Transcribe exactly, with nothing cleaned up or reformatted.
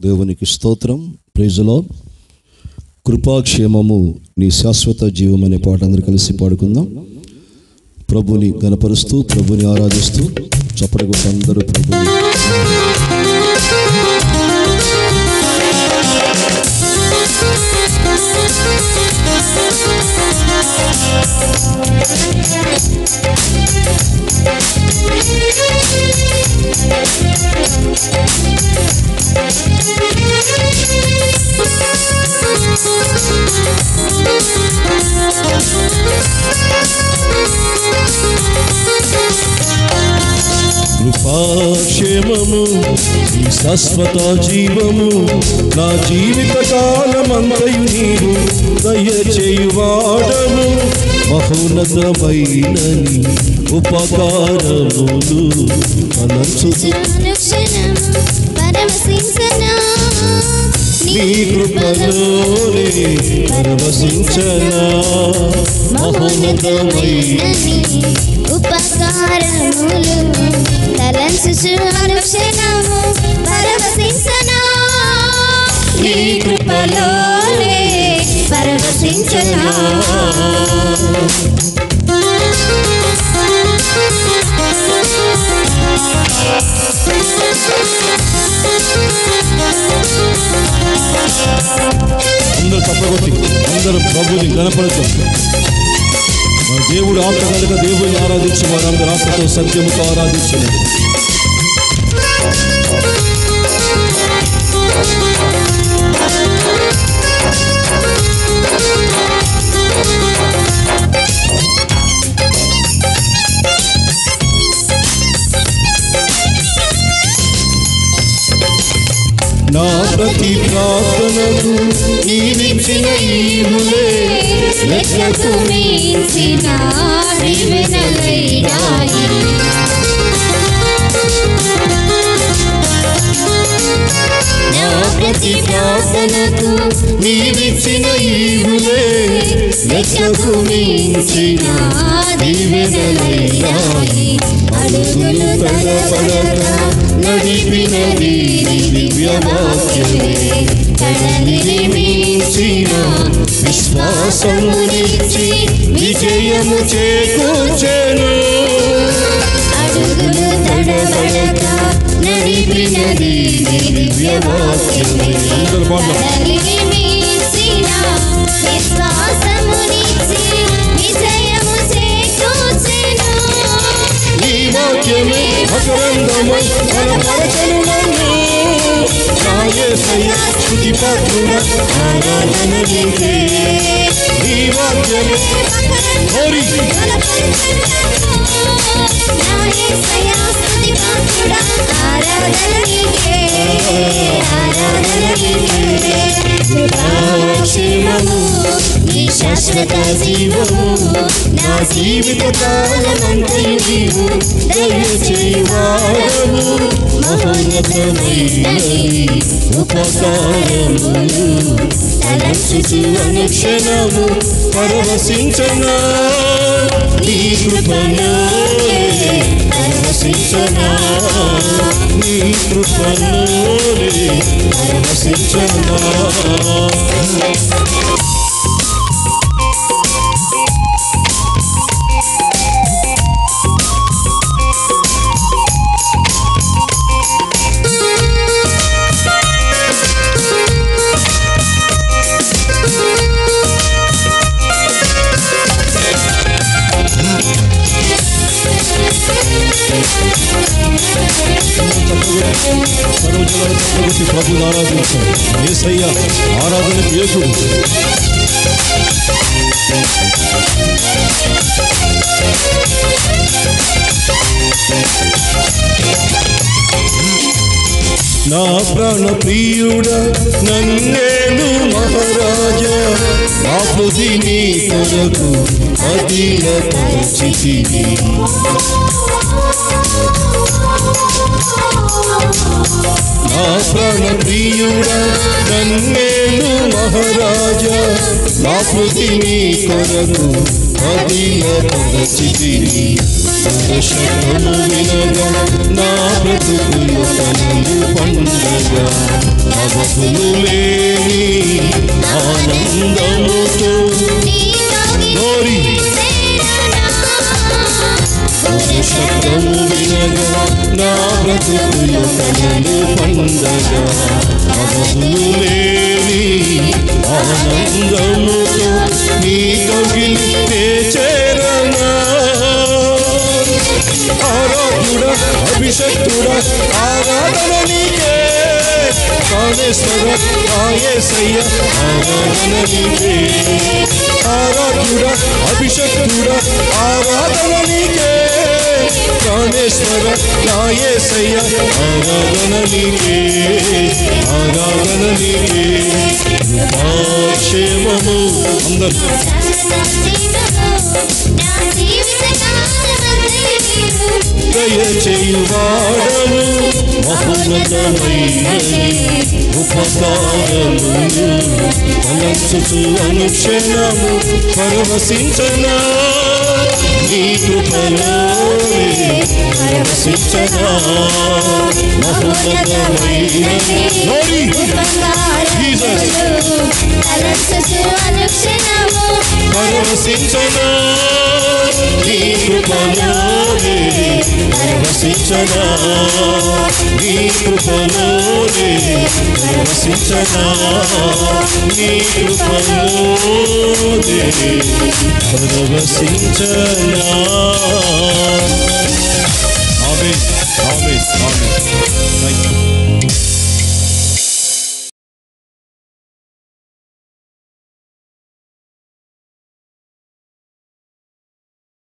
దేవునికి స్తోత్రం. Praise the lord. కృపాక్షేమము నీ శాశ్వత జీవం అనే పాట అందరూ కలిసి పాడుకుందాం. ప్రభుని గణపరుస్తూ ప్రభుని ఆరాధిస్తూ చప్పటి కొట్టి అందరూ ప్రభుని కృపాక్షేమము ఈ శాశ్వత జీవము నా జీవిత కాలమంతయు నీవు దయచేయువాడము. మహోన్నతమైన నీ ఉపకారములు నీ కృపలోనే పరవశించనా. మహోన్నతమైన ఉపకారములు తలంచుచు అనుక్షణము పరవశించనా. నీ కృపలోనే పరవశించనా. అందరూ తప్పగొట్టి అందరూ ప్రభుని గణపడతాం. దేవుడు ఆత్మ కనుక దేవుని ఆరాధించి వారందరూ ఆత్మతో సత్యముతో ఆరాధించలేదు. నా ప్రతి ప్రార్థనకు నీవిచ్చిన ఈవులే లెక్కకు మించిన దీవెనలైనాయి. నా ప్రతి ప్రార్థనకు నీవిచ్చిన ఈవులే లెక్కకు మించిన దీవెనలైనాయి. అడుగులు తడబడగా నడిపినది దివ్య వాక్యమే. కడలిని మించిన విశ్వాసమునిచ్చి విజయము చేకూర్చెను. అడుగులు తడబడగా నడిపినది దివ్య వాక్యమే. కడలిని మించిన విశ్వాసమునిచ్చి విజయము చేకూర్చెను. నీ వాక్యమే మకరందమై బలపరచెను నన్ను. నా యేసయ్య స్తుతి పాత్రుడా ఆరాధన నీకే. నీ వాక్యమే హరి నా యేసయ్య స్తుతి పాత్రుడా ఆరాధన నీకే. ఆరాధన నీకే. కృపాక్షేమము నీ శాశ్వత జీవము నా జీవిత కాలమంతయు నీవు దయచేయువాడము. మహోన్నతమైన ఉపకారములు తలంచుచు అనుక్షణము పరవశించనా. నీ కృపలోనే పరవశించనా. నీ కృపలోనే పరవశించనా. సర్వజనులు ప్రభుని ఆరాధించారు. యేసయ్య ఆరాధనకు యేసుడు. నా ప్రాణ ప్రియుడా నన్నేలు మహారాజా. నా హృది నీ కొరకు అధీనపరచితివి. నా ప్రాణ ప్రియుడా నన్నేలు మహారాజా. నా హృది నీ కొరకు అధీనపరచితివి. శబ్దము వినగా నా బ్రతుకులు కనులు పండగ అవధులు లేని ఆనందముతో గోరి శబ్దము వినగా నా బ్రతుకులు కనులు పండగ అవధులు లేని ఆనందముతో నీ కౌగిలినే చేరనా ఆరాధ్యుడా అభిషక్తుడా ఆరాధన నీకే కాళేశ్వర యేసయ్య ఆరాధన నీకే ఆరాధ్యుడా అభిషక్తుడా ఆరాధన నీకే కాళేశ్వర యేసయ్య ఆరాధన నీకే ఆరాధన నీకే కృపాక్షేమము అందరూ దయచేయువాడను మహోన్నతమైనది ఉపకారము తలంచుచు అనుక్షణము పరవశించనా నీ కృపలోనే పరవశించనా మహోన్నతమైనది పరవశించనా నీ కృపలోనే పరవశించనా నీ కృపలోనే పరవశించనా నీ కృపలోనే పరవశించనా